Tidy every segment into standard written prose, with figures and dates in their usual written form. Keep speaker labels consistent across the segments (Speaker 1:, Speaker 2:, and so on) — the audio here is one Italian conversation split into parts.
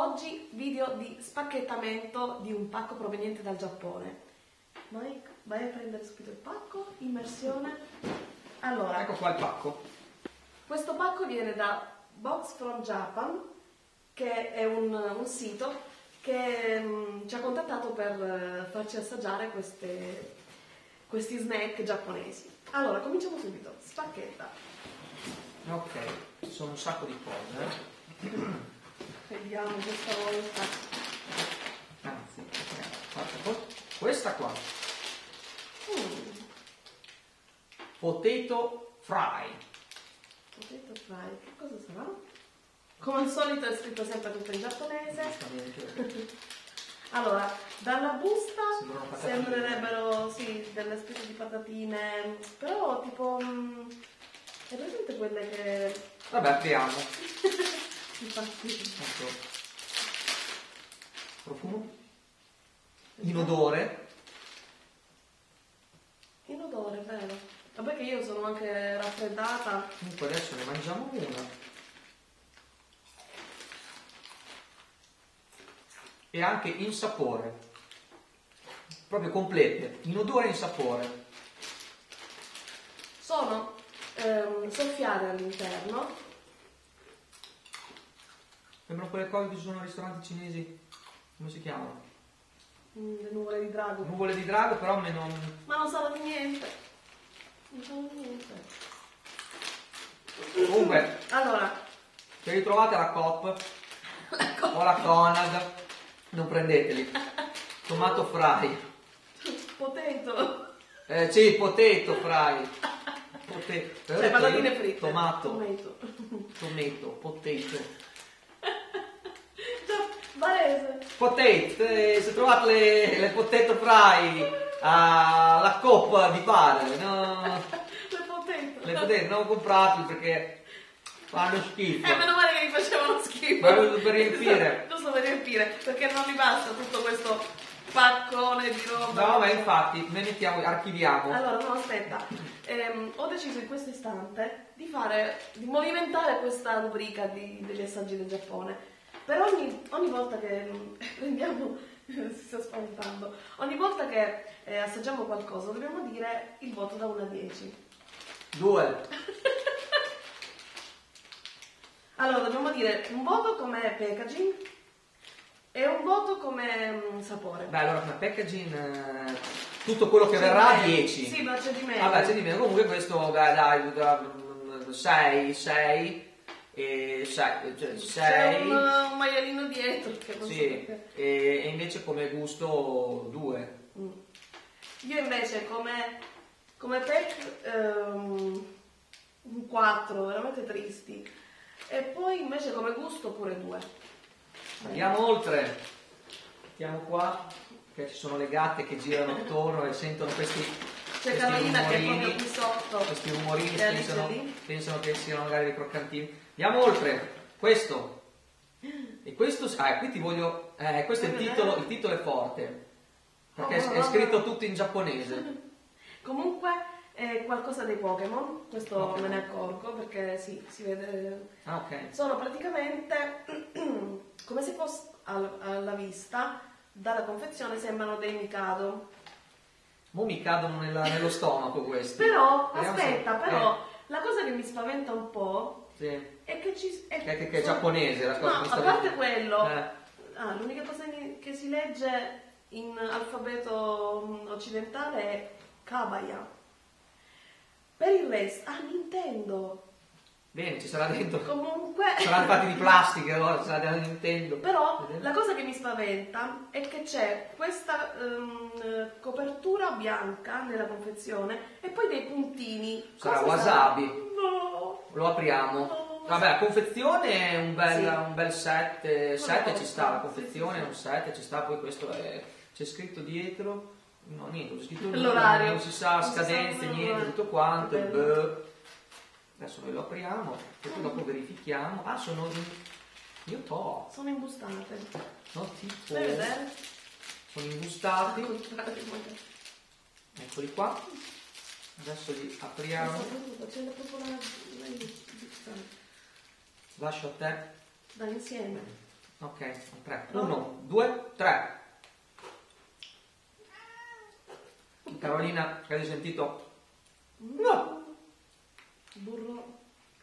Speaker 1: Oggi video di spacchettamento di un pacco proveniente dal Giappone. Vai a prendere subito il pacco, immersione. Allora,
Speaker 2: ecco qua il pacco.
Speaker 1: Questo pacco viene da Box from Japan, che è un sito che ci ha contattato per farci assaggiare questi snack giapponesi. Allora, cominciamo subito. Spacchetta.
Speaker 2: Ok, ci sono un sacco di cose.
Speaker 1: Vediamo questa volta.
Speaker 2: Anzi, questa qua. Potato fry.
Speaker 1: Potato fry, che cosa sarà? Come al solito è scritto sempre tutto in giapponese. Allora, dalla busta sembrerebbero delle specie di patatine, però tipo è presente quelle che...
Speaker 2: Vabbè, apriamo.
Speaker 1: Infatti.
Speaker 2: Ecco. Profumo. Inodore.
Speaker 1: Inodore, vero. Vabbè che io sono anche raffreddata.
Speaker 2: Comunque adesso ne mangiamo una. E anche in sapore. Proprio complete. In odore e in sapore.
Speaker 1: Sono soffiate all'interno.
Speaker 2: Sembrano quelle cose che ci sono nei ristoranti cinesi. Come si chiamano?
Speaker 1: Le nuvole di drago.
Speaker 2: Nuvole di drago, però a me non...
Speaker 1: Ma non sanno di niente. Non sanno di niente.
Speaker 2: Comunque,
Speaker 1: Allora,
Speaker 2: se ritrovate la Coop o la Conad, non prendeteli. Tomato fry.
Speaker 1: potato.
Speaker 2: Sì, potato fry.
Speaker 1: Cioè, patatine fritte.
Speaker 2: Tomato, potato.
Speaker 1: Varese.
Speaker 2: Potato, se trovate le potato fry alla Coop vi pare, no? Le potato non comprateli perché fanno schifo.
Speaker 1: Meno male che mi facevano schifo.
Speaker 2: Ma per riempire.
Speaker 1: Giusto per riempire, perché non mi basta tutto questo paccone di roba.
Speaker 2: No, ma infatti, ne mettiamo, archiviamo.
Speaker 1: Allora, no, aspetta. Ho deciso in questo istante di movimentare questa rubrica degli assaggi del Giappone. Per ogni volta che prendiamo, si sta spaventando, ogni volta che assaggiamo qualcosa dobbiamo dire il voto da 1 a 10.
Speaker 2: 2.
Speaker 1: Allora, dobbiamo dire un voto come packaging e un voto come sapore.
Speaker 2: Beh, allora come packaging, tutto quello che verrà 10.
Speaker 1: Sì, ma c'è di meno.
Speaker 2: Vabbè, c'è di meno. Comunque questo, dai, 6. E 6.
Speaker 1: C'è un maialino dietro che non
Speaker 2: sì,
Speaker 1: so
Speaker 2: e invece come gusto 2.
Speaker 1: Io invece come pack un 4, veramente tristi. E poi invece come gusto pure 2.
Speaker 2: Andiamo oltre. Mettiamo qua che ci sono le gatte che girano attorno e sentono questi
Speaker 1: C'è Carolina che è proprio qui sotto.
Speaker 2: Questi rumorini pensano che siano magari dei croccantini. Andiamo oltre. Questo. E questo. Qui ti voglio. Questo è il titolo è forte. Perché è scritto tutto in giapponese.
Speaker 1: Comunque è qualcosa dei Pokémon. Questo me ne accorgo perché si vede.
Speaker 2: Ok.
Speaker 1: Sono praticamente come se fosse alla vista, dalla confezione sembrano dei Mikado.
Speaker 2: Mo mi cadono nello stomaco questi.
Speaker 1: Però,
Speaker 2: vediamo
Speaker 1: aspetta, la cosa che mi spaventa un po' è che
Speaker 2: è giapponese la cosa.
Speaker 1: No, a parte quello, l'unica cosa che si legge in alfabeto occidentale è Kabaya. Per il resto, Nintendo.
Speaker 2: Bene, ci sarà dentro.
Speaker 1: Comunque.
Speaker 2: Saranno fatti di plastica, allora sarà da Nintendo.
Speaker 1: Però la cosa che mi spaventa è che c'è questa copertura bianca nella confezione e poi dei puntini.
Speaker 2: Sarà wasabi.
Speaker 1: No.
Speaker 2: Lo apriamo.
Speaker 1: No.
Speaker 2: Vabbè, la confezione è un bel 7. 7
Speaker 1: No,
Speaker 2: ci sta, la
Speaker 1: sì,
Speaker 2: confezione
Speaker 1: sì.
Speaker 2: è un 7, ci sta, poi questo c'è scritto dietro. No, niente, c'è scritto
Speaker 1: l'orario.
Speaker 2: Non si sa, scadenze, niente, tutto quanto. Adesso noi lo apriamo e poi dopo verifichiamo. Sono
Speaker 1: Sono imbustate.
Speaker 2: no, tipo.
Speaker 1: Vuoi vedere?
Speaker 2: Sono imbustati.
Speaker 1: Magari.
Speaker 2: Eccoli qua. Adesso li apriamo.
Speaker 1: C'è proprio la
Speaker 2: Lascio a te.
Speaker 1: da insieme.
Speaker 2: Ok, 3. 1, 2, 3. Carolina, hai sentito? No.
Speaker 1: Burro.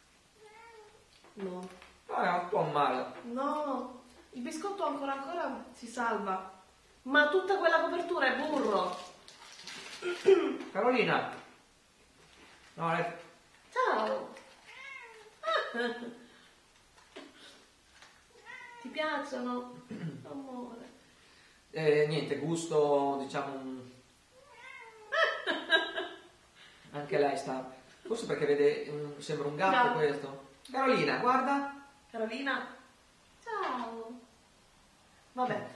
Speaker 1: No.
Speaker 2: È un po' male.
Speaker 1: No. Il biscotto ancora si salva. Ma tutta quella copertura è burro.
Speaker 2: Carolina. No,
Speaker 1: Ciao. Ti piacciono? Amore.
Speaker 2: Niente, gusto, diciamo... Anche lei sta... Forse perché vede... sembra un gatto questo. Carolina, guarda.
Speaker 1: Carolina. Ciao. Vabbè.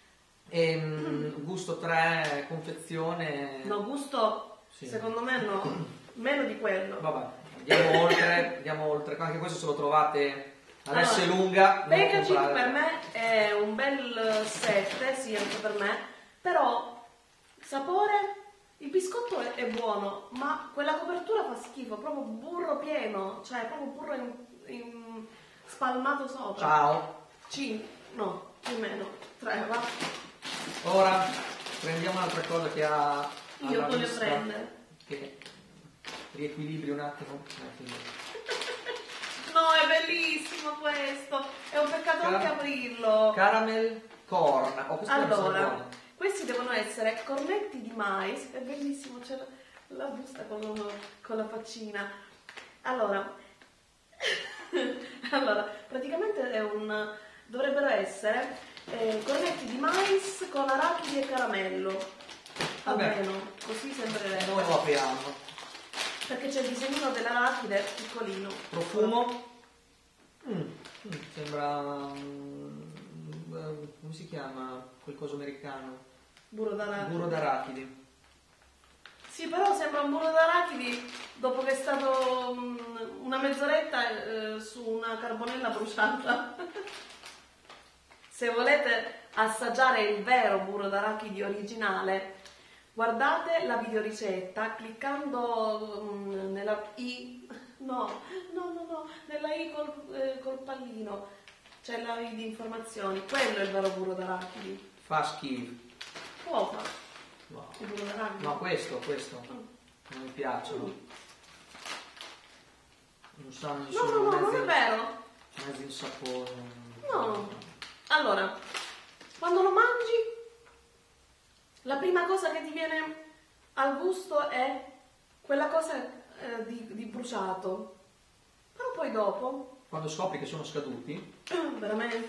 Speaker 2: Gusto 3, confezione...
Speaker 1: No, gusto... Sì. Secondo me no. Meno di quello.
Speaker 2: Vabbè, andiamo oltre. Anche questo se lo trovate ad S lunga.
Speaker 1: Packaging per me è un bel 7, sì, anche per me. Però, sapore... Il biscotto è buono, ma quella copertura fa schifo, proprio burro pieno, cioè proprio burro in spalmato sopra.
Speaker 2: Ciao.
Speaker 1: No, più o meno. 3, va.
Speaker 2: Ora prendiamo un'altra cosa che ha...
Speaker 1: Io voglio prendere.
Speaker 2: Che riequilibri un attimo.
Speaker 1: No, è bellissimo questo. È un peccato anche aprirlo.
Speaker 2: Caramel corn.
Speaker 1: Allora... Questi devono essere cornetti di mais, è bellissimo, c'è la busta con la faccina. Allora, praticamente dovrebbero essere cornetti di mais con arachidi e caramello. Almeno, così sembrerebbe.
Speaker 2: Noi lo apriamo.
Speaker 1: Perché c'è il disegnino dell'arachide piccolino.
Speaker 2: Profumo? Sembra... come si chiama quel coso americano?
Speaker 1: Burro d'arachidi.
Speaker 2: Burro d'arachidi.
Speaker 1: Sì, però sembra un burro d'arachidi dopo che è stato una mezz'oretta su una carbonella bruciata. Se volete assaggiare il vero burro d'arachidi originale, guardate la videoricetta cliccando nella I. No, nella I col pallino. C'è la I di informazioni. Quello è il vero burro d'arachidi.
Speaker 2: Fa schifo.
Speaker 1: Può fare.
Speaker 2: No.
Speaker 1: Il burro d'arachidi.
Speaker 2: No, questo. Non mi piacciono. Non sanno di
Speaker 1: No, non è vero.
Speaker 2: Mezzo insapore.
Speaker 1: No. Allora, quando lo mangi, la prima cosa che ti viene al gusto è quella cosa di bruciato. Però poi dopo...
Speaker 2: Quando scopri che sono scaduti...
Speaker 1: Veramente?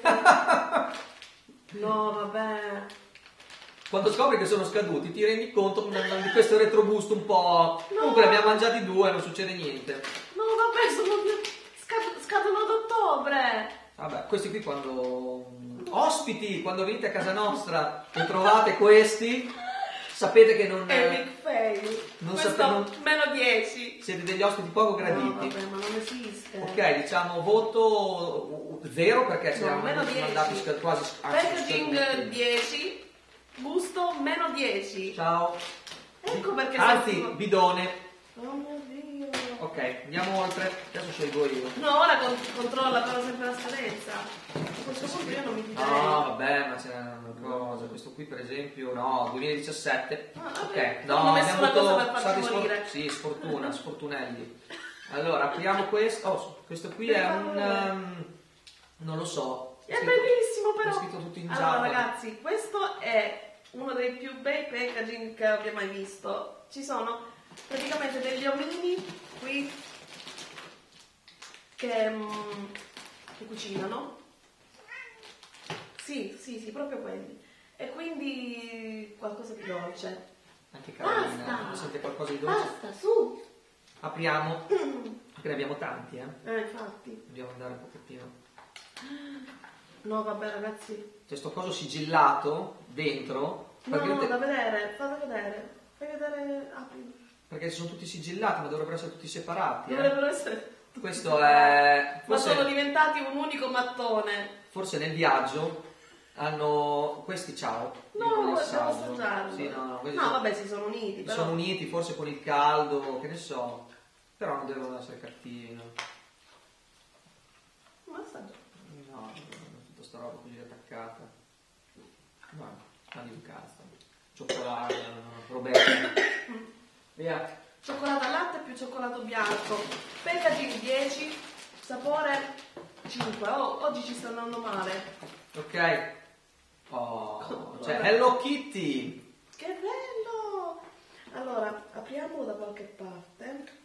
Speaker 1: No, vabbè.
Speaker 2: Quando scopri che sono scaduti ti rendi conto di questo retrogusto un po'... No. Comunque ne abbiamo mangiati 2 e non succede niente.
Speaker 1: No, vabbè, scadono ad ottobre.
Speaker 2: Vabbè, questi qui quando... Ospiti, quando venite a casa nostra e trovate questi, sapete che non...
Speaker 1: Epic fail. Meno 10.
Speaker 2: Siete degli ospiti poco graditi.
Speaker 1: No, vabbè, ma non esiste.
Speaker 2: Ok, diciamo voto 0 perché siamo
Speaker 1: mandati
Speaker 2: quasi...
Speaker 1: Packaging 10. Gusto meno 10.
Speaker 2: Ciao.
Speaker 1: Ecco perché...
Speaker 2: Anzi, bidone.
Speaker 1: Oh mio Dio.
Speaker 2: Ok, andiamo oltre. Adesso scelgo io.
Speaker 1: No, ora controlla però sempre la scadenza. A questo punto io non mi fiderei.
Speaker 2: No, vabbè, ma c'è una cosa. Questo qui per esempio, no, 2017. Ok, no,
Speaker 1: ho messo una cosa per farci morire.
Speaker 2: Sì, sfortunelli. Allora, apriamo questo. Oh, questo qui è un... non lo so.
Speaker 1: È bellissimo però.
Speaker 2: È scritto tutto in giallo.
Speaker 1: Allora ragazzi, questo è uno dei più bei packaging che abbia mai visto. Ci sono praticamente degli omini qui che cucinano. Sì, proprio quelli. E quindi qualcosa di dolce.
Speaker 2: Anche Carolina, sente qualcosa di dolce?
Speaker 1: Basta, su!
Speaker 2: Apriamo, perché ne abbiamo tanti,
Speaker 1: infatti.
Speaker 2: Dobbiamo andare un pochettino.
Speaker 1: No, vabbè ragazzi.
Speaker 2: C'è sto coso sigillato dentro.
Speaker 1: No, da vedere, fate vedere. Fai vedere, apri.
Speaker 2: Perché sono tutti sigillati, ma dovrebbero essere tutti separati.
Speaker 1: Dovrebbero essere...
Speaker 2: Questo è...
Speaker 1: Ma sono diventati un unico mattone.
Speaker 2: Forse nel viaggio hanno... Questi ciao.
Speaker 1: No, possiamo assaggiarlo.
Speaker 2: Sì, no,
Speaker 1: vabbè, si sono uniti. Però...
Speaker 2: sono uniti, forse con il caldo, che ne so. Però non devono essere cattivi, no?
Speaker 1: Ma assaggia.
Speaker 2: No, tutta sta roba così da croccata. No, non di un cazzo. Cioccolato, Roberto. Via.
Speaker 1: Cioccolato al latte più cioccolato bianco. Packaging 10, sapore 5. Oh, oggi ci sta andando male.
Speaker 2: Ok. Oh, c'è Hello Kitty.
Speaker 1: Che bello! Allora, apriamolo da qualche parte.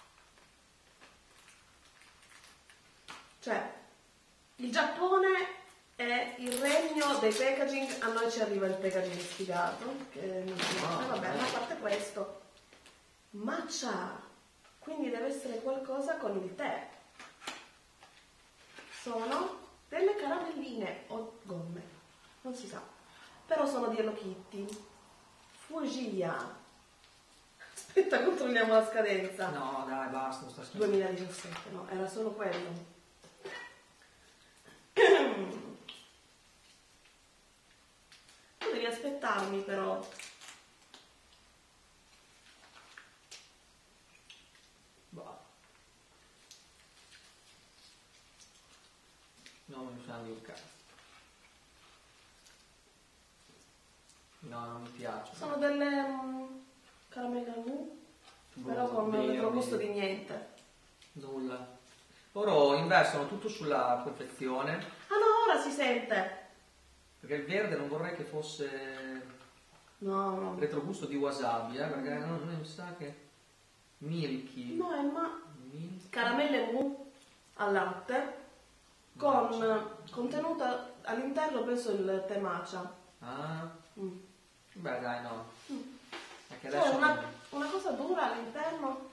Speaker 1: Cioè, il Giappone è il regno dei packaging, a noi ci arriva il packaging sfigato, che non si vabbè, a parte questo. Matcha! Quindi deve essere qualcosa con il tè. Sono delle caramelline o gomme, non si sa. Però sono di Hello Kitty. Fugia. Aspetta, controlliamo la scadenza.
Speaker 2: No, dai, basta, non sta
Speaker 1: 2017, no, era solo quello. Tu devi aspettarmi però.
Speaker 2: Boh. No, non sa di un cazzo. No, non mi piace.
Speaker 1: Sono delle caramelle al mu, però con il retrogusto di niente.
Speaker 2: Nulla. Loro investono tutto sulla confezione.
Speaker 1: Ah no, ora si sente.
Speaker 2: Perché il verde non vorrei che fosse
Speaker 1: No.
Speaker 2: retrogusto di wasabi, perché non mi sa che milky.
Speaker 1: No, è
Speaker 2: Milky.
Speaker 1: caramelle mu al latte con contenuto all'interno penso il tè matcha.
Speaker 2: Ah. Beh, dai, no. Perché
Speaker 1: C'è
Speaker 2: adesso
Speaker 1: una cosa dura all'interno.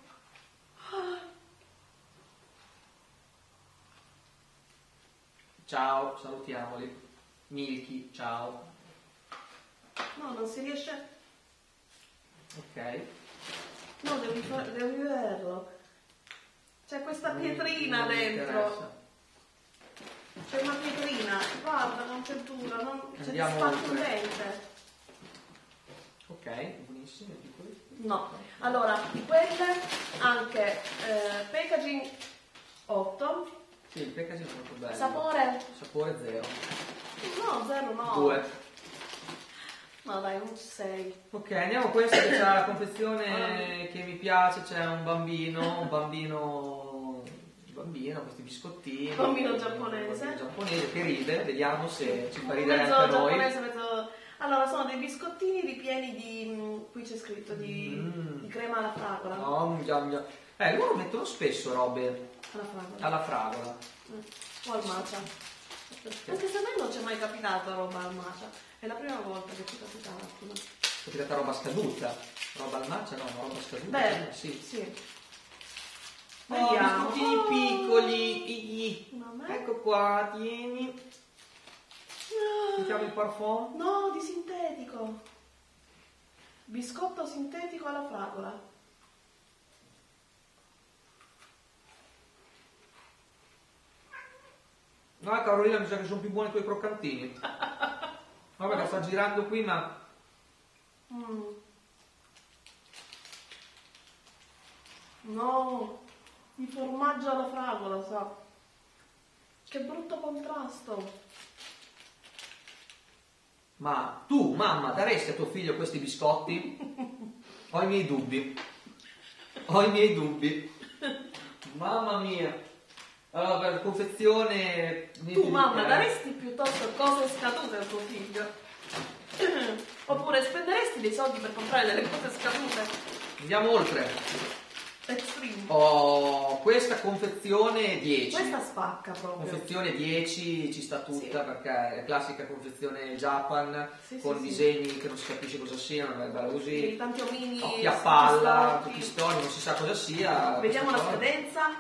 Speaker 2: Ciao, salutiamoli. Milky, ciao.
Speaker 1: No, non si riesce.
Speaker 2: Ok.
Speaker 1: No, devi vederlo. C'è questa pietrina
Speaker 2: Non mi
Speaker 1: dentro.
Speaker 2: interessa.
Speaker 1: C'è una pietrina. Guarda, non c'è dura, non c'è
Speaker 2: Andiamo
Speaker 1: spazio
Speaker 2: oltre.
Speaker 1: dente.
Speaker 2: Ok, buonissimo. Piccoli.
Speaker 1: No, allora, di quelle anche packaging 8.
Speaker 2: Sì, il packaging è molto bello.
Speaker 1: Sapore?
Speaker 2: Sapore 0.
Speaker 1: No, 0 no.
Speaker 2: 2.
Speaker 1: No dai, un 6.
Speaker 2: Ok, andiamo a questo che c'è la confezione che mi piace, c'è un bambino, questi biscottini.
Speaker 1: Bambino giapponese.
Speaker 2: Che ride, vediamo se ci fa ridere
Speaker 1: Mezzo
Speaker 2: anche a noi.
Speaker 1: giapponese, mezzo... Allora, sono dei biscottini ripieni di... qui c'è scritto di crema alla fragola.
Speaker 2: No, loro mettono spesso robe
Speaker 1: Alla fragola.
Speaker 2: alla fragola.
Speaker 1: O al matcha. Anche se a me non c'è mai capitato roba al matcha. È la prima volta che ci capitava.
Speaker 2: È capitata roba scaduta. Roba al matcha no, ma roba scaduta.
Speaker 1: Beh,
Speaker 2: sì.
Speaker 1: Vediamo.
Speaker 2: Biscottini piccoli.
Speaker 1: Mamma.
Speaker 2: Ecco qua, tieni. Mettiamo il parfum.
Speaker 1: No, di sintetico. Biscotto sintetico alla fragola.
Speaker 2: No, Carolina, mi sa che sono più buoni quei croccantini. Vabbè, che sta girando qui, ma...
Speaker 1: No, il formaggio alla fragola, sa. Che brutto contrasto.
Speaker 2: Ma tu, mamma, daresti a tuo figlio questi biscotti? Ho i miei dubbi. Mamma mia. Allora, per confezione...
Speaker 1: Tu, mamma, daresti piuttosto cose scadute al tuo figlio? Oppure spenderesti dei soldi per comprare delle cose scadute?
Speaker 2: Andiamo oltre.
Speaker 1: Extreme.
Speaker 2: Oh, questa confezione 10.
Speaker 1: Questa spacca proprio.
Speaker 2: Confezione 10 ci sta tutta,
Speaker 1: Sì.
Speaker 2: perché è la classica confezione Japan,
Speaker 1: Sì,
Speaker 2: con
Speaker 1: sì,
Speaker 2: disegni che non si capisce cosa siano, è bella così.
Speaker 1: Sì, tanti omini.
Speaker 2: Occhi a palla,
Speaker 1: storti.
Speaker 2: tutti storici, non si sa cosa sia.
Speaker 1: Vediamo la
Speaker 2: questa cosa.
Speaker 1: scadenza.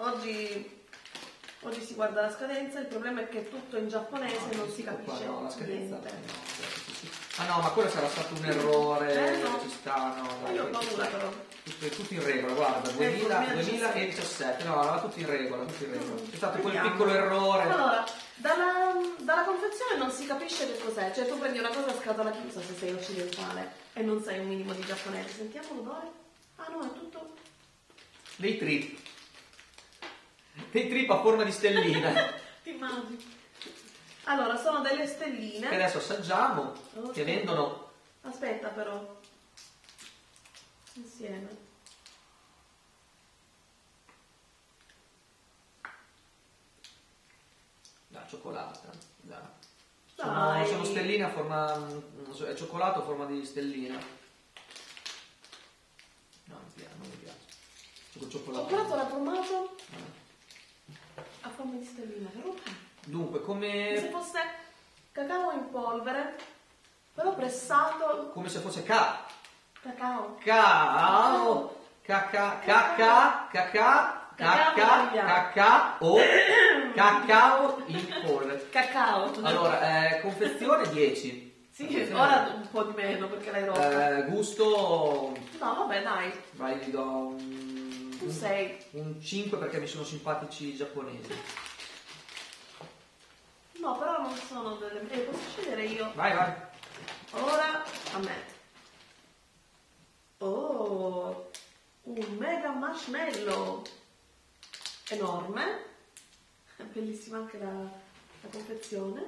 Speaker 1: Oggi si guarda la scadenza, il problema è che è tutto in giapponese e non si capisce
Speaker 2: No, la scadenza.
Speaker 1: niente.
Speaker 2: Sì. Ah no, ma quello sarà stato un errore,
Speaker 1: No.
Speaker 2: ci sta, no. Dai,
Speaker 1: Io ho paura però.
Speaker 2: tutto in regola, guarda, 2017, no, era tutto in regola, C'è stato quel
Speaker 1: Vediamo.
Speaker 2: piccolo errore.
Speaker 1: Allora, dalla confezione non si capisce che cos'è, cioè tu prendi una cosa a scatola chiusa se sei occidentale e non sai un minimo di giapponese. Sentiamo l'odore? Ah no, è tutto...
Speaker 2: Dei trip a forma di stellina.
Speaker 1: Ti immagini? Allora, sono delle stelline.
Speaker 2: Che adesso assaggiamo, che vendono...
Speaker 1: Aspetta però. Insieme.
Speaker 2: La cioccolata.
Speaker 1: Dai.
Speaker 2: Sono stelline a forma... è cioccolato a forma di stellina. No, non mi piace.
Speaker 1: Cioccolato rafformato a forma di stellina, però.
Speaker 2: Dunque, come...
Speaker 1: Se fosse cacao in polvere, però pressato.
Speaker 2: Come se fosse
Speaker 1: Cacao.
Speaker 2: Cacao in polvere.
Speaker 1: Cacao.
Speaker 2: Allora, confezione 10.
Speaker 1: Sì, ora un po' di meno perché l'hai rotta.
Speaker 2: Gusto...
Speaker 1: No, vabbè, dai.
Speaker 2: Vai, gli do
Speaker 1: Tu sei.
Speaker 2: un 5 perché mi sono simpatici i giapponesi.
Speaker 1: No, però non sono delle... posso scegliere io?
Speaker 2: Vai.
Speaker 1: Ora a me. Oh, un mega marshmallow enorme. È bellissima anche la confezione.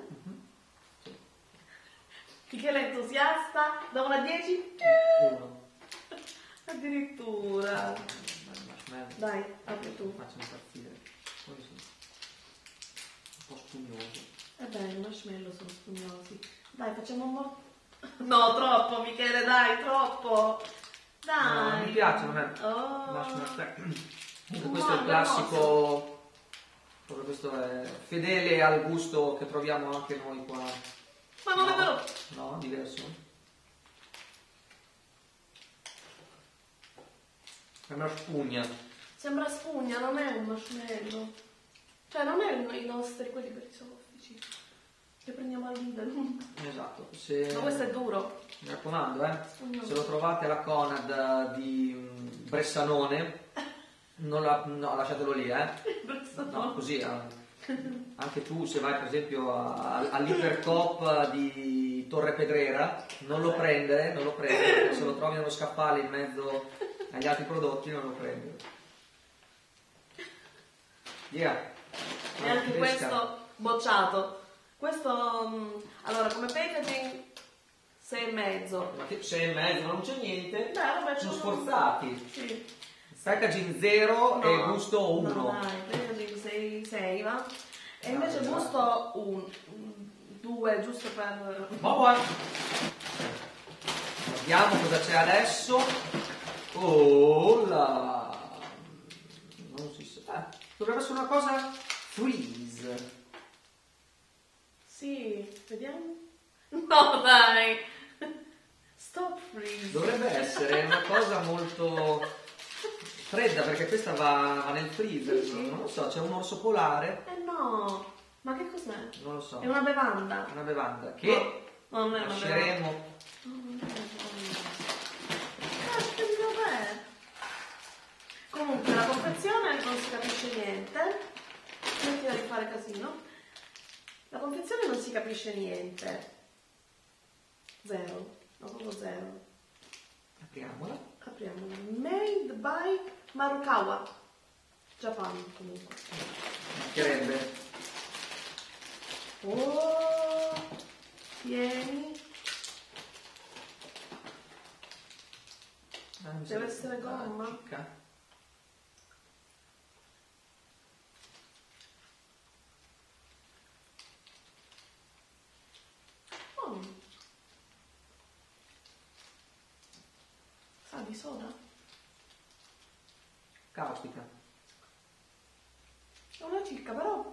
Speaker 1: Michele è entusiasta. Da 1 a 10?
Speaker 2: 1.
Speaker 1: Addirittura. Dai, apri tu.
Speaker 2: Facciamo impazzire. Un po' spugnoso.
Speaker 1: Bene, i marshmallow sono spugnosi. Dai, facciamo un po'. No, troppo, Michele, dai, troppo. Dai.
Speaker 2: No, mi piace, non è. Questo è il classico. Proprio questo è fedele al gusto che troviamo anche noi qua.
Speaker 1: Ma non è vero.
Speaker 2: No, diverso. Sembra spugna.
Speaker 1: Sembra spugna, non è un marshmallow. Cioè, non è i nostri, quelli per i soffici. Che prendiamo al Lidl.
Speaker 2: Esatto.
Speaker 1: Ma questo è duro.
Speaker 2: Mi raccomando, se lo trovate alla Conad di Bressanone, no, lasciatelo lì, No, così. Anche tu, se vai per esempio all'Ipercop di Torre Pedrera, non lo prendere, perché se lo trovi nello scaffale in mezzo agli altri prodotti, non lo prendere.
Speaker 1: E anche questo bocciato. Questo, allora, come packaging 6,5.
Speaker 2: Ma 6,5, non c'è niente.
Speaker 1: Vabbè,
Speaker 2: sono sforzati.
Speaker 1: Sì.
Speaker 2: Packaging 0 e gusto 1.
Speaker 1: No, dai, packaging 6 va. E invece gusto 2, giusto per...
Speaker 2: Vediamo cosa c'è adesso. Oh là! Non si sa. Dovrebbe essere una cosa freeze.
Speaker 1: Sì, vediamo. No, dai. Stop freeze.
Speaker 2: Dovrebbe essere una cosa molto fredda perché questa va nel freezer. Non lo so, c'è un orso polare.
Speaker 1: No, ma che cos'è?
Speaker 2: Non lo so.
Speaker 1: È una bevanda.
Speaker 2: Una bevanda che
Speaker 1: non è
Speaker 2: lasceremo.
Speaker 1: Comunque la confezione non si capisce niente. Smettila di fare casino. La confezione non si capisce niente. 0. No, proprio 0.
Speaker 2: Apriamola.
Speaker 1: Made by Marukawa. Japan comunque.
Speaker 2: Mancherebbe.
Speaker 1: Oh, tieni. Deve essere gomma. Sa di soda?
Speaker 2: Caustica.
Speaker 1: È una cicca, però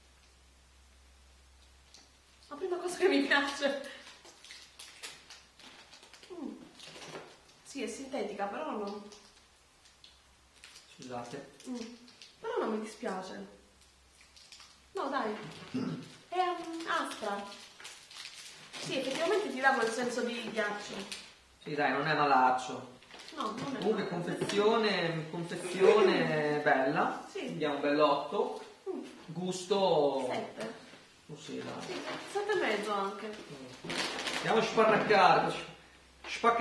Speaker 1: la prima cosa che mi piace. Sì, è sintetica, però non...
Speaker 2: Scusate.
Speaker 1: Però non mi dispiace. No, dai. È aspra. Sì, effettivamente ti dà quel senso di ghiaccio.
Speaker 2: Sì, dai, non è malaccio.
Speaker 1: No, non è.
Speaker 2: Comunque confezione bella.
Speaker 1: Sì.
Speaker 2: Diamo un bell'otto. Gusto
Speaker 1: 7.
Speaker 2: Sì, dai.
Speaker 1: Sì, 7,5 anche.
Speaker 2: Andiamo a sparraccare.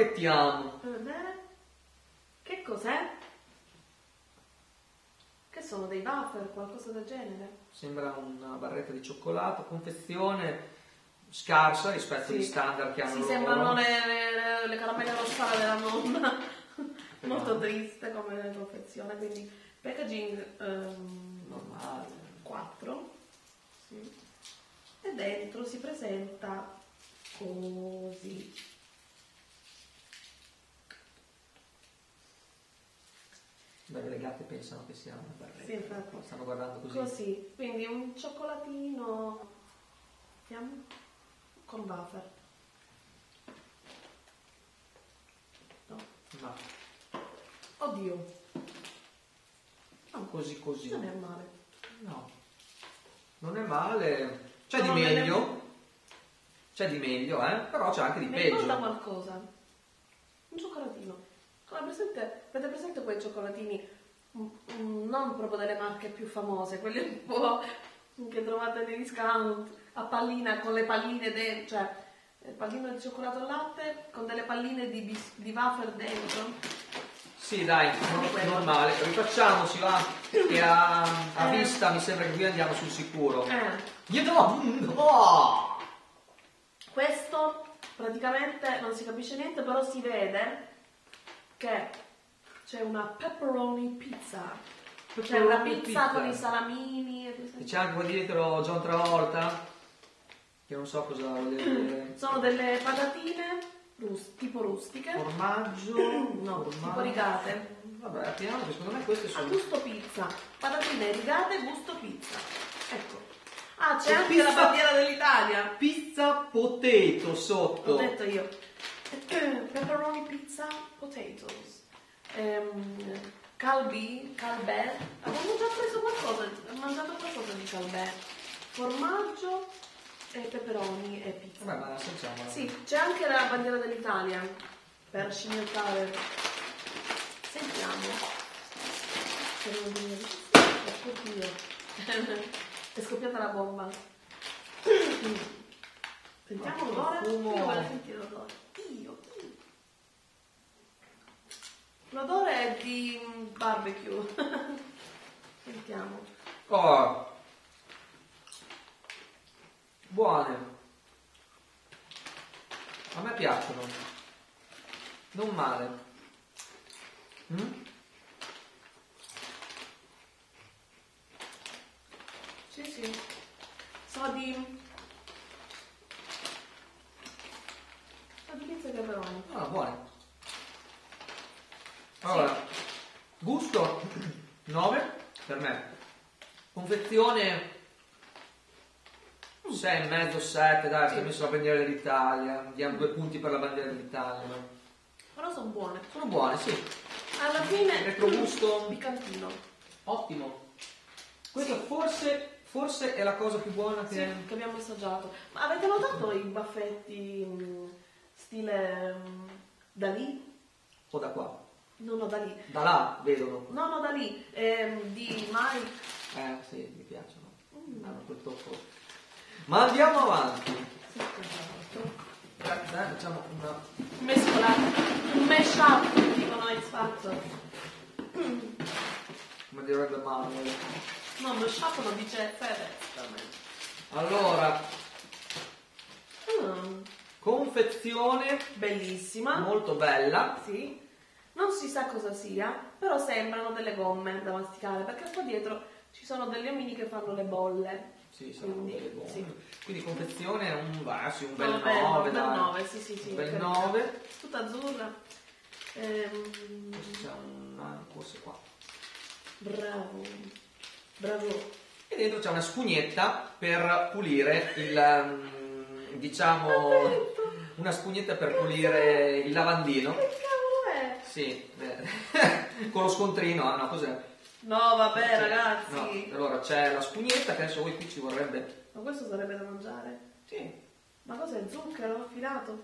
Speaker 2: Spacchettiamo.
Speaker 1: Per vedere. Che cos'è? Che sono dei wafer, qualcosa del genere.
Speaker 2: Sembra una barretta di cioccolato, confezione scarsa rispetto agli standard che hanno loro.
Speaker 1: Sembrano le caramelle rossate della nonna, molto triste come confezione, quindi packaging
Speaker 2: normale.
Speaker 1: 4, sì. E dentro si presenta così.
Speaker 2: Beh, le gatte pensano che sia una barretta.
Speaker 1: Sì, infatti.
Speaker 2: Stanno guardando così.
Speaker 1: Così, quindi un cioccolatino con wafer. No.
Speaker 2: Ma
Speaker 1: Oddio.
Speaker 2: così così.
Speaker 1: Non è male.
Speaker 2: No. Non è male. C'è
Speaker 1: No,
Speaker 2: di meglio. C'è di meglio, però c'è anche di
Speaker 1: Mi
Speaker 2: peggio.
Speaker 1: ricorda qualcosa. Un cioccolatino. Avete presente quei cioccolatini non proprio delle marche più famose, quelli un po' che trovate nei discount a pallina con le palline dentro, cioè il pallino di cioccolato al latte con delle palline di wafer dentro.
Speaker 2: Sì, dai, normale. Rifacciamoci, va. Che a vista mi sembra che qui andiamo sul sicuro.
Speaker 1: Questo praticamente non si capisce niente, però si vede che c'è una pepperoni pizza. C'è una pizza con i salamini.
Speaker 2: E c'è anche qua dietro John Travolta, che non so cosa vuol dire.
Speaker 1: Sono delle patatine tipo rustiche.
Speaker 2: Formaggio.
Speaker 1: No, tipo rigate.
Speaker 2: Vabbè, apriamo, che secondo me queste
Speaker 1: A
Speaker 2: sono.
Speaker 1: gusto pizza. Patatine rigate, gusto pizza. Ecco. Ah, c'è
Speaker 2: E
Speaker 1: anche
Speaker 2: pizza-
Speaker 1: la bandiera dell'Italia.
Speaker 2: Pizza potato sotto.
Speaker 1: L'ho detto io. Pepperoni pizza potatoes. Calbè. Avevo già preso qualcosa, ho mangiato qualcosa di calbè. Formaggio e peperoni e pizza.
Speaker 2: Vabbè, ma assaggiamola.
Speaker 1: Sì, c'è anche la bandiera dell'Italia per scimmiottare. Sentiamo. Oddio. È scoppiata la bomba. Sentiamo l'odore. Io voglio sentire l'odore. Io. L'odore è di barbecue. Sentiamo.
Speaker 2: Oh. Buone. A me piacciono. Non male.
Speaker 1: Sì. So di pizza e peperoni.
Speaker 2: Ah, buone. Allora, gusto 9 per me. Confezione 6,5, 7, dai, si è messo la bandiera dell'Italia. Diamo 2 punti per la bandiera dell'Italia. No?
Speaker 1: Però sono buone.
Speaker 2: Sono buone, sì.
Speaker 1: Alla fine
Speaker 2: Retrogusto
Speaker 1: piccantino.
Speaker 2: ottimo. Questa forse è la cosa più buona che
Speaker 1: Che abbiamo assaggiato. Ma avete notato i baffetti stile da lì?
Speaker 2: o da qua.
Speaker 1: No, da lì.
Speaker 2: Da là vedono.
Speaker 1: No, da lì. Di Mike.
Speaker 2: Sì, mi piacciono. Hanno quel tocco. Ma andiamo avanti. Facciamo una.
Speaker 1: Mescolato. Un mash-up, dicono X Factor.
Speaker 2: Come direbbe Manuel.
Speaker 1: No, mash-up lo dice Fedez per me.
Speaker 2: Allora, confezione
Speaker 1: Bellissima.
Speaker 2: molto bella.
Speaker 1: Sì. Non si sa cosa sia, però sembrano delle gomme da masticare, perché qua dietro ci sono degli omini che fanno le bolle.
Speaker 2: Sì, sono
Speaker 1: Quindi,
Speaker 2: delle buone.
Speaker 1: sì.
Speaker 2: Quindi confezione un bel
Speaker 1: No,
Speaker 2: 9,
Speaker 1: bel
Speaker 2: dai.
Speaker 1: 9, sì.
Speaker 2: Un bel
Speaker 1: per
Speaker 2: 9.
Speaker 1: tutta azzurra.
Speaker 2: C'è una, forse qua.
Speaker 1: Bravo.
Speaker 2: E dentro c'è una spugnetta per pulire diciamo, una spugnetta per pulire il lavandino.
Speaker 1: Che cavolo è?
Speaker 2: Sì, con lo scontrino, no, cos'è?
Speaker 1: No, vabbè,
Speaker 2: Cioè,
Speaker 1: ragazzi.
Speaker 2: no, allora c'è la spugnetta che adesso voi qui ci vorrebbe.
Speaker 1: Ma questo sarebbe da mangiare?
Speaker 2: Sì.
Speaker 1: Ma cos'è? Zucchero affilato?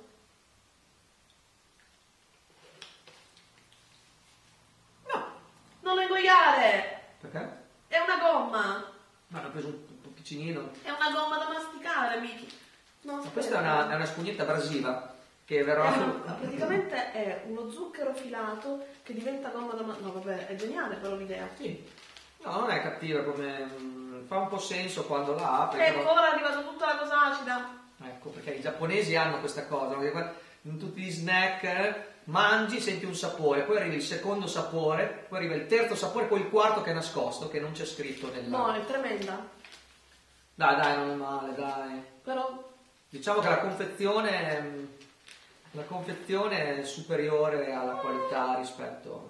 Speaker 2: No.
Speaker 1: Non lo ingoiare!
Speaker 2: Perché?
Speaker 1: È una gomma!
Speaker 2: Ma hanno preso un po' piccinino.
Speaker 1: È una gomma da masticare, Miki. No,
Speaker 2: Ma questa è una spugnetta abrasiva che verrà.
Speaker 1: Praticamente è uno zucchero filato che diventa gomma da masticare. No, vabbè, è geniale però l'idea.
Speaker 2: Sì. No, non è cattiva come... fa un po' senso quando la apri.
Speaker 1: Ecco, ora è arrivata tutta la cosa acida.
Speaker 2: Ecco, perché i giapponesi hanno questa cosa, no? Che in tutti gli snack mangi, senti un sapore, poi arriva il secondo sapore, poi arriva il terzo sapore, poi il quarto che è nascosto, che non c'è scritto nella...
Speaker 1: No, è tremenda.
Speaker 2: Dai, non è male, dai.
Speaker 1: Però...
Speaker 2: Diciamo che la confezione è superiore alla qualità rispetto...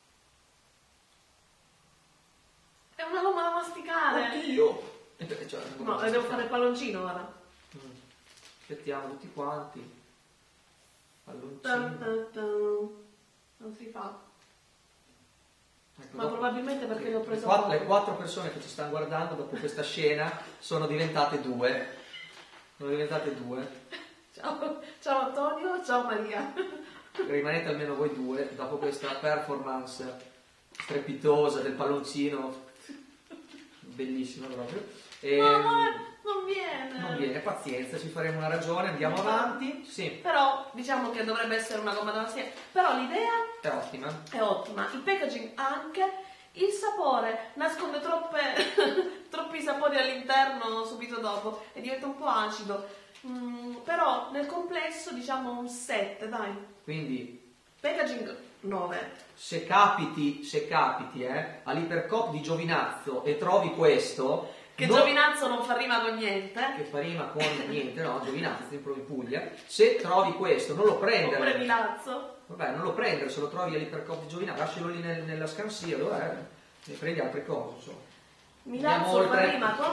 Speaker 1: È una gomma da masticare.
Speaker 2: Oddio! Cioè,
Speaker 1: No, devo fare il palloncino ora.
Speaker 2: Aspettiamo tutti quanti. Palloncino.
Speaker 1: Non si fa.
Speaker 2: Ecco,
Speaker 1: Ma
Speaker 2: dopo-
Speaker 1: probabilmente perché
Speaker 2: sì,
Speaker 1: le ho preso
Speaker 2: le quattro persone che ci stanno guardando dopo questa scena sono diventate due. Sono diventate due.
Speaker 1: Ciao, ciao Antonio, ciao Maria.
Speaker 2: Rimanete almeno voi due dopo questa performance strepitosa del palloncino. Bellissima proprio.
Speaker 1: No, non viene.
Speaker 2: Non viene, pazienza, ci faremo una ragione, andiamo avanti. Sì,
Speaker 1: Però diciamo che dovrebbe essere una gomma da masticare. Però l'idea
Speaker 2: è ottima.
Speaker 1: è ottima. Il packaging anche. Il sapore nasconde troppi sapori all'interno subito dopo e diventa un po' acido. Però nel complesso diciamo un 7, dai.
Speaker 2: Quindi
Speaker 1: Packaging 9.
Speaker 2: se capiti all'Ipercop di Giovinazzo e trovi questo,
Speaker 1: Che
Speaker 2: non-
Speaker 1: Giovinazzo non fa rima con niente.
Speaker 2: che fa rima con niente, no, Giovinazzo, in proprio Puglia, se trovi questo non lo
Speaker 1: Oppure
Speaker 2: prendere.
Speaker 1: Milazzo.
Speaker 2: Vabbè, non lo prendere, se lo trovi all'Ipercop di Giovinazzo, lascialo lì nella scansia, dov'è? Ne prendi altre cose, insomma. Andiamo
Speaker 1: Milazzo fa
Speaker 2: oltre.
Speaker 1: rima con...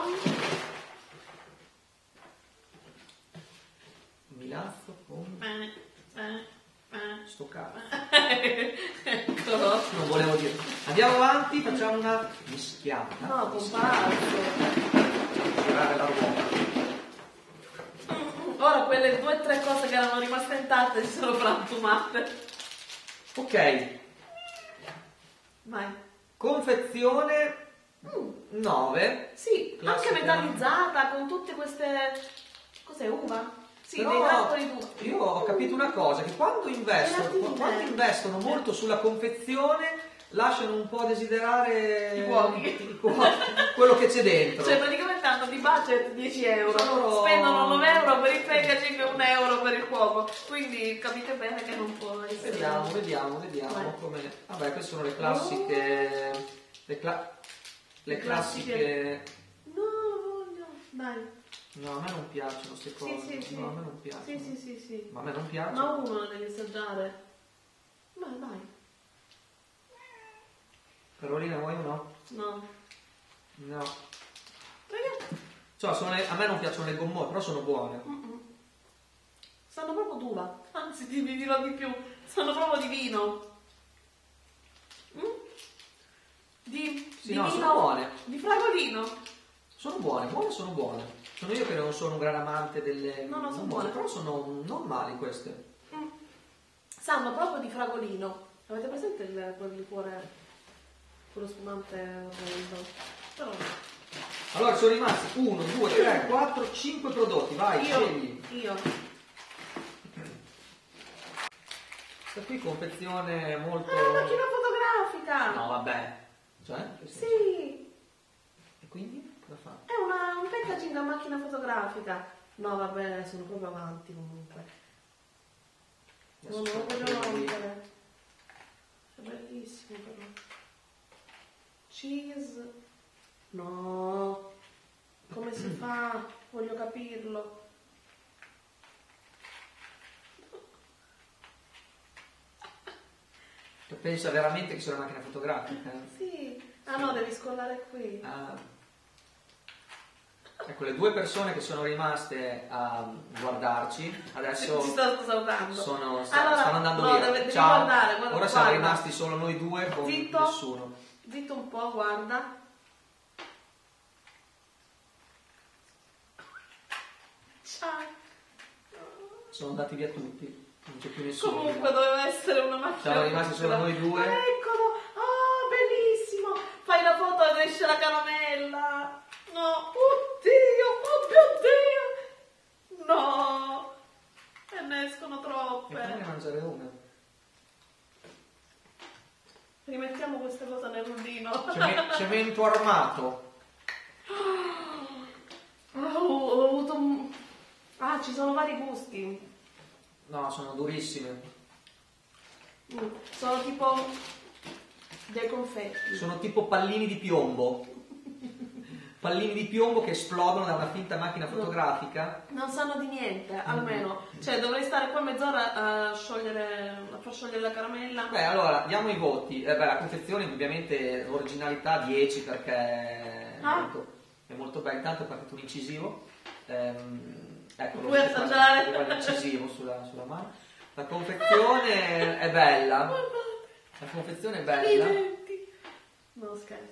Speaker 2: Milazzo con sto cazzo.
Speaker 1: Ecco.
Speaker 2: Non volevo dire. Andiamo avanti, facciamo una mischiata.
Speaker 1: No, comparso.
Speaker 2: Tirare la ruota.
Speaker 1: Ora quelle 2 o 3 cose che erano rimaste intatte si sono frantumate.
Speaker 2: Ok,
Speaker 1: Vai.
Speaker 2: confezione 9.
Speaker 1: Sì,
Speaker 2: Classica.
Speaker 1: anche metallizzata con tutte queste... Cos'è, uva? Sì,
Speaker 2: Però
Speaker 1: dei grappoli d'uva.
Speaker 2: io ho capito una cosa, che quando investono molto sulla confezione lasciano un po' a desiderare
Speaker 1: I cuochi.
Speaker 2: quello che c'è dentro.
Speaker 1: Cioè praticamente hanno di budget 10 euro,
Speaker 2: Sono-
Speaker 1: spendono 9 euro per il packaging e 1 euro per il cuoco, quindi capite bene che non può essere...
Speaker 2: Vediamo
Speaker 1: Vai.
Speaker 2: come... Vabbè, queste sono le classiche... Le classiche...
Speaker 1: No, dai.
Speaker 2: No, a me non piacciono queste cose.
Speaker 1: Sì.
Speaker 2: No, a me non piacciono.
Speaker 1: Sì.
Speaker 2: Ma a me non piacciono.
Speaker 1: Ma uno lo devi assaggiare. Vai.
Speaker 2: Carolina, vuoi o no?
Speaker 1: No.
Speaker 2: No.
Speaker 1: Perché?
Speaker 2: Cioè, a me non piacciono le gommone, però sono buone.
Speaker 1: Sanno proprio d'uva. Anzi, ti dirò di più. Sanno proprio di vino. Di
Speaker 2: no,
Speaker 1: vino.
Speaker 2: sono buone.
Speaker 1: Di fragolino.
Speaker 2: Sono buone. Sono io che non sono un gran amante delle
Speaker 1: No, sono
Speaker 2: gommone,
Speaker 1: buone.
Speaker 2: però sono normali queste.
Speaker 1: Sanno proprio di fragolino. Avete presente quel liquore, quello spumante rondo? Però
Speaker 2: Allora, sono rimasti 1, 2, 3, 4, 5 prodotti. Vai, scegli.
Speaker 1: io.
Speaker 2: Questa qui confezione molto...
Speaker 1: Ah, macchina fotografica!
Speaker 2: No, vabbè. Cioè?
Speaker 1: Sì,
Speaker 2: E quindi? Cosa fa?
Speaker 1: è un packaging a macchina fotografica. No, vabbè, sono proprio avanti comunque. No, non lo voglio rompere. È bellissimo però. Cheese. No. Come si fa? Voglio capirlo.
Speaker 2: Pensa veramente che sia una macchina fotografica?
Speaker 1: Sì. Ah no, devi scollare qui.
Speaker 2: Ah. Ecco, le 2 persone che sono rimaste a guardarci adesso
Speaker 1: Ci sto salutando.
Speaker 2: stanno
Speaker 1: Allora,
Speaker 2: andando
Speaker 1: no,
Speaker 2: via.
Speaker 1: devi
Speaker 2: Ciao.
Speaker 1: guardare,
Speaker 2: Ora siamo
Speaker 1: guarda.
Speaker 2: rimasti solo noi 2 con
Speaker 1: Zitto.
Speaker 2: nessuno.
Speaker 1: Zitto un po', guarda. Ciao.
Speaker 2: Sono andati via tutti, non c'è più nessuno.
Speaker 1: Comunque doveva essere una macchina.
Speaker 2: Siamo rimasti solo noi 2.
Speaker 1: Eccolo. Oh, bellissimo. Fai la foto ed esce la caramella. No. Oddio, oh mio Dio. No. E ne escono
Speaker 2: E
Speaker 1: troppe.
Speaker 2: fammi mangiare una.
Speaker 1: Rimettiamo queste cose nel rullino.
Speaker 2: Cemento armato.
Speaker 1: Ho avuto ci sono vari gusti.
Speaker 2: No, sono durissime.
Speaker 1: Sono tipo dei confetti.
Speaker 2: Sono tipo pallini di piombo. Pallini di piombo che esplodono da una finta macchina fotografica.
Speaker 1: Non sanno di niente, almeno. Cioè, dovrei stare qua mezz'ora a far sciogliere la caramella.
Speaker 2: Beh, allora, diamo i voti. La confezione, ovviamente, originalità 10 perché è molto bella. Intanto è partito un incisivo. Ecco,
Speaker 1: puoi assaggiare
Speaker 2: l'incisivo sulla mano. La confezione è bella. La confezione è bella.
Speaker 1: No, scherzo.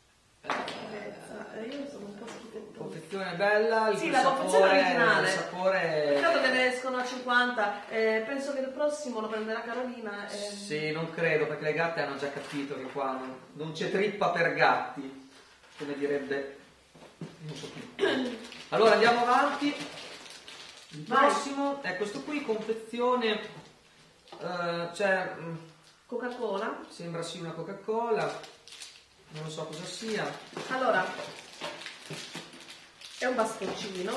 Speaker 1: Io sono un po' schifettosa.
Speaker 2: La confezione è bella,
Speaker 1: sì, la confezione originale.
Speaker 2: Il sapore...
Speaker 1: Peccato che ne escono a 50. Penso che il prossimo lo prenderà Carolina.
Speaker 2: Sì, non credo, perché le gatte hanno già capito che qua non c'è trippa per gatti, come direbbe non so più. Allora andiamo avanti. Il prossimo è questo qui, confezione, c'è
Speaker 1: Coca-Cola.
Speaker 2: Sembra sì una Coca-Cola, non so cosa sia.
Speaker 1: Allora, è un bastoncino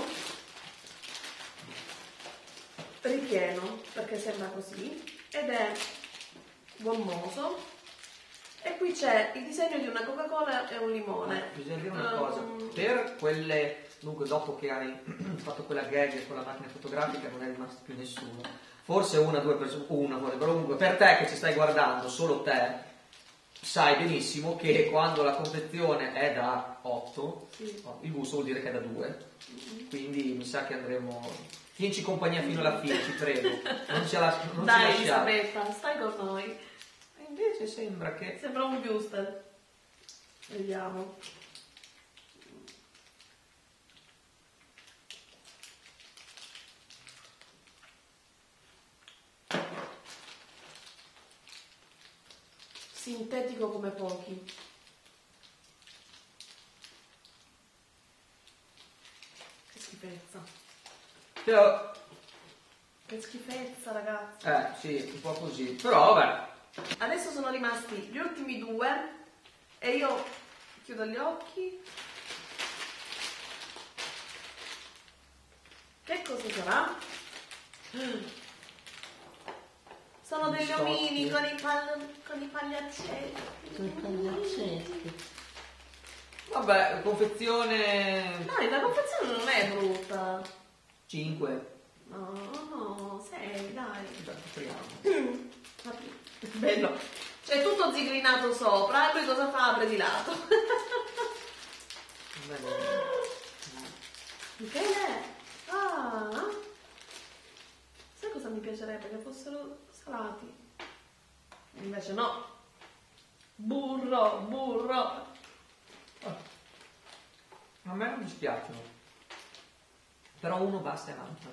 Speaker 1: ripieno, perché sembra così, ed è gommoso. E qui c'è il disegno di una Coca-Cola e un limone.
Speaker 2: Bisogna dire una cosa, per quelle... Dunque, dopo che hai fatto quella gag con la macchina fotografica non è rimasto più nessuno. Forse una, due persone, però comunque per te che ci stai guardando, solo te, sai benissimo che quando la confezione è da 8, sì, il gusto vuol dire che è da 2. Quindi mi sa che andremo... Tienci compagnia fino alla fine, ti prego. Non ci lasciare.
Speaker 1: Dai, Elisabetta, stai con noi.
Speaker 2: E invece sembra che...
Speaker 1: Sembra un Wuster. Vediamo. Sintetico come pochi. Che schifezza.
Speaker 2: Però...
Speaker 1: Che schifezza, ragazzi.
Speaker 2: Sì, un po' così. Però vabbè.
Speaker 1: Adesso sono rimasti gli ultimi due e io chiudo gli occhi. Che cosa sarà? Sono degli omini con i pagliaccetti.
Speaker 3: Con i pagliaccetti.
Speaker 2: Vabbè, confezione...
Speaker 1: Dai, la confezione non è brutta.
Speaker 2: 5.
Speaker 1: No, 6, dai.
Speaker 2: Beh, apriamo.
Speaker 1: Bello. C'è tutto zigrinato sopra e poi cosa fa? Apre di lato. Che è? Sai cosa mi piacerebbe? Che fossero salati. Invece no. Burro.
Speaker 2: A me non dispiacciono. Però uno basta e avanza.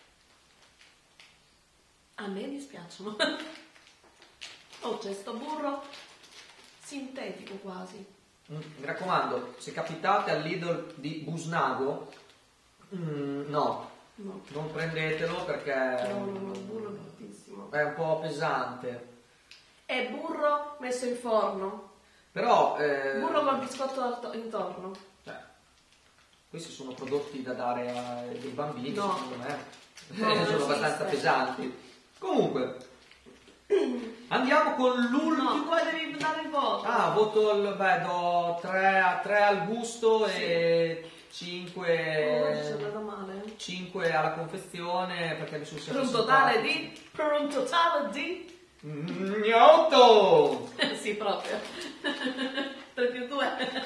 Speaker 1: A me dispiacciono. C'è sto burro sintetico quasi.
Speaker 2: Mi raccomando, se capitate al Lidl di Busnago, no, non prendetelo perché
Speaker 1: No, burro bruttissimo.
Speaker 2: è un po' pesante.
Speaker 1: È burro messo in forno.
Speaker 2: Però...
Speaker 1: burro col biscotto intorno.
Speaker 2: Questi sono prodotti da dare ai bambini,
Speaker 1: No.
Speaker 2: secondo me.
Speaker 1: No,
Speaker 2: sono abbastanza pesanti. Comunque, andiamo con l'ultimo.
Speaker 1: No, poi devi dare il voto.
Speaker 2: Do 3 al gusto, sì, e 5,
Speaker 1: ci è andato male.
Speaker 2: 5 alla confezione perché mi sono sempre
Speaker 1: Per un totale di
Speaker 2: 8.
Speaker 1: sì, proprio. 3 più 2.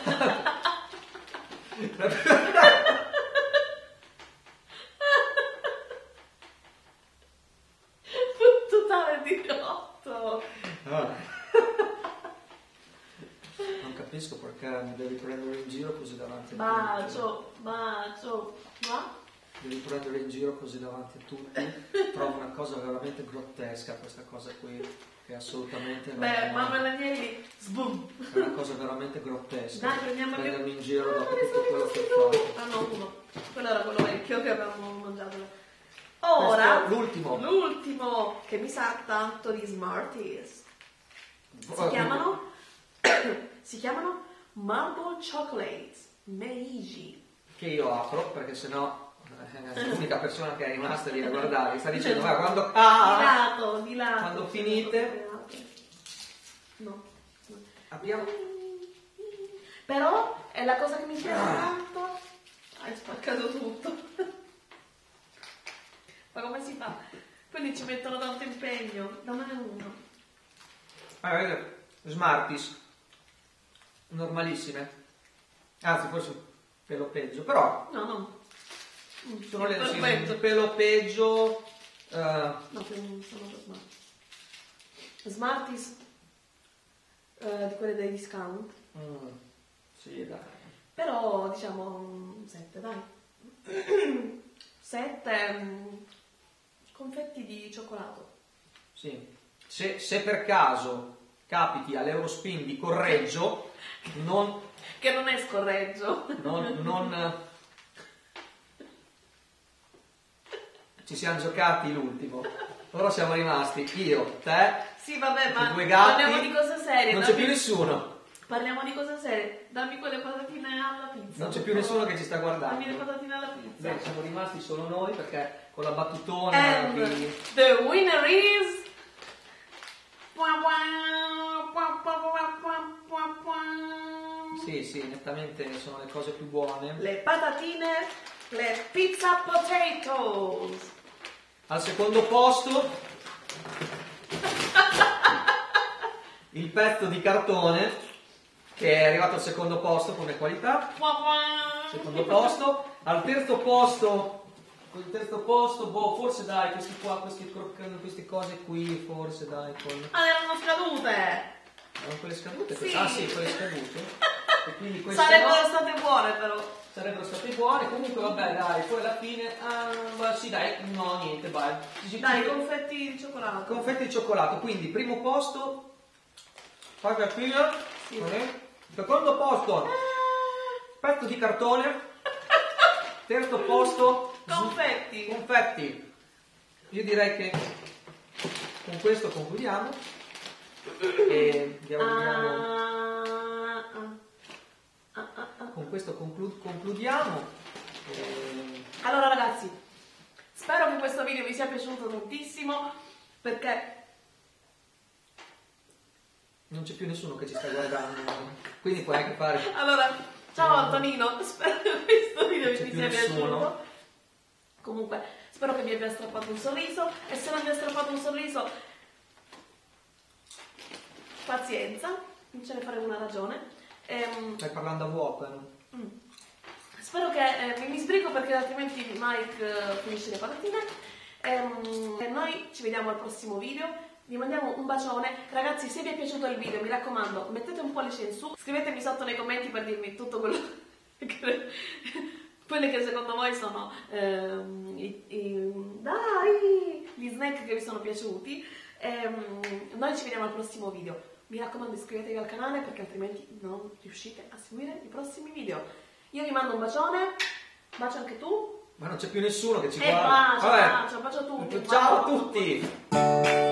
Speaker 1: Totale di 8.
Speaker 2: Non capisco perché mi devi prendere in giro così davanti a
Speaker 1: Bacio. Va?
Speaker 2: Devi prendere in giro così davanti a tutti. Trovo una cosa veramente grottesca questa cosa qui. Che assolutamente non
Speaker 1: Beh, mamma Danieli, sboom.
Speaker 2: È una cosa veramente grottesca.
Speaker 1: Dai, prendiamo
Speaker 2: prendermi
Speaker 1: più.
Speaker 2: in giro dopo tutto quello che ho fatto.
Speaker 1: Ah no, uno. Quello era quello vecchio che avevamo mangiato. Ora,
Speaker 2: l'ultimo
Speaker 1: che mi sa tanto di Smarties. Si chiamano Si chiamano Marble Chocolates Meiji.
Speaker 2: Che io apro perché sennò l'unica persona che è rimasta lì a guardare sta dicendo quando
Speaker 1: Di lato.
Speaker 2: quando finite
Speaker 1: no.
Speaker 2: abbiamo
Speaker 1: Però è la cosa che mi piace tanto. Hai spaccato tutto. Ma come si fa? Quelli ci mettono tanto impegno. Dammene uno.
Speaker 2: vedete, Smarties normalissime, anzi forse un pelo peggio, però
Speaker 1: No.
Speaker 2: sono le
Speaker 1: Perfetto.
Speaker 2: un pelo peggio.
Speaker 1: No, sono Smarties. Smarties di quelle dei discount.
Speaker 2: Sì, dai.
Speaker 1: Però diciamo 7, dai. 7 confetti di cioccolato.
Speaker 2: Sì. Se per caso capiti all'Eurospin di Correggio,
Speaker 1: Che non è scorreggio.
Speaker 2: non ci siamo giocati l'ultimo. Però siamo rimasti io, te,
Speaker 1: Sì, vabbè, ma
Speaker 2: i due gatti.
Speaker 1: parliamo di cose serie.
Speaker 2: Non c'è più nessuno.
Speaker 1: Parliamo di cose serie. Dammi quelle patatine alla pizza.
Speaker 2: Non c'è più nessuno che ci sta guardando.
Speaker 1: Dammi le patatine alla pizza.
Speaker 2: Beh, siamo rimasti solo noi perché con la battutona
Speaker 1: And
Speaker 2: di...
Speaker 1: the winner is...
Speaker 2: Sì, nettamente sono le cose più buone.
Speaker 1: Le patatine, le pizza potatoes.
Speaker 2: Al secondo posto il pezzo di cartone che è arrivato al secondo posto come qualità. Secondo posto. Al terzo posto, forse dai, questi qua, queste cose qui, forse dai,
Speaker 1: Ah, erano scadute.
Speaker 2: erano quelle scadute?
Speaker 1: Sì.
Speaker 2: Ah sì, quelle scadute. E quindi queste
Speaker 1: Sarebbero
Speaker 2: no,
Speaker 1: state buone però.
Speaker 2: sarebbero state buone, comunque vabbè dai, poi alla fine, sì dai, no niente, vai.
Speaker 1: Dai, confetti di cioccolato.
Speaker 2: Confetti di cioccolato, quindi primo posto, fai capire,
Speaker 1: Sì.
Speaker 2: secondo posto, pezzo di cartone, terzo posto,
Speaker 1: Confetti.
Speaker 2: confetti. Io direi che con questo concludiamo e con questo concludiamo.
Speaker 1: Allora ragazzi, spero che questo video vi sia piaciuto tantissimo perché
Speaker 2: Non c'è più nessuno che ci sta guardando, quindi puoi anche fare.
Speaker 1: allora, ciao Antonino, spero che questo video
Speaker 2: Non c'è
Speaker 1: vi
Speaker 2: più
Speaker 1: sia
Speaker 2: nessuno.
Speaker 1: piaciuto. Comunque, spero che vi abbia strappato un sorriso e se non vi ha strappato un sorriso, pazienza, non ce ne faremo una ragione.
Speaker 2: Stai parlando a vuoto, no?
Speaker 1: Spero che mi sbrigo perché altrimenti Mike finisce le patatine. E noi ci vediamo al prossimo video. Vi mandiamo un bacione. Ragazzi, se vi è piaciuto il video, mi raccomando, mettete un pollice in su. Scrivetemi sotto nei commenti per dirmi tutto quello quelli che secondo voi sono gli snack che vi sono piaciuti. Noi ci vediamo al prossimo video. Mi raccomando, iscrivetevi al canale perché altrimenti non riuscite a seguire i prossimi video. Io vi mando un bacione, bacio anche tu.
Speaker 2: Ma non c'è più nessuno che ci
Speaker 1: E
Speaker 2: guarda.
Speaker 1: bacio a tutti.
Speaker 2: Ciao a tutti.